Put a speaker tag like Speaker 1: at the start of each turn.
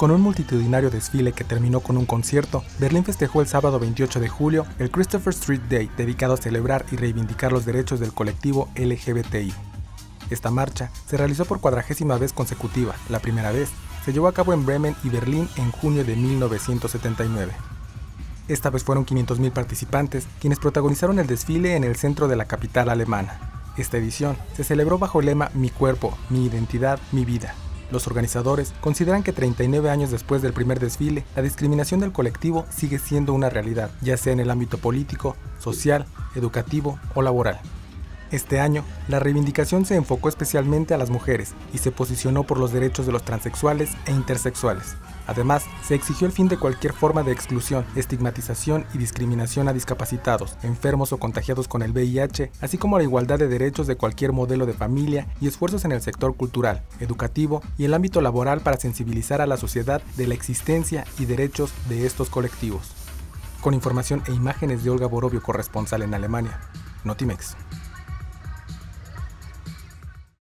Speaker 1: con un multitudinario desfile que terminó con un concierto, Berlín festejó el sábado 28 de julio el Christopher Street Day, dedicado a celebrar y reivindicar los derechos del colectivo LGBTI. Esta marcha se realizó por 40ª vez consecutiva. La primera vez se llevó a cabo en Bremen y Berlín en junio de 1979. Esta vez fueron 500.000 participantes quienes protagonizaron el desfile en el centro de la capital alemana. Esta edición se celebró bajo el lema Mi cuerpo, mi identidad, mi vida. Los organizadores consideran que 39 años después del primer desfile, la discriminación del colectivo sigue siendo una realidad, ya sea en el ámbito político, social, educativo o laboral. Este año, la reivindicación se enfocó especialmente a las mujeres y se posicionó por los derechos de los transexuales e intersexuales. Además, se exigió el fin de cualquier forma de exclusión, estigmatización y discriminación a discapacitados, enfermos o contagiados con el VIH, así como la igualdad de derechos de cualquier modelo de familia y esfuerzos en el sector cultural, educativo y el ámbito laboral para sensibilizar a la sociedad de la existencia y derechos de estos colectivos. Con información e imágenes de Olga Borovio, corresponsal en Alemania, Notimex.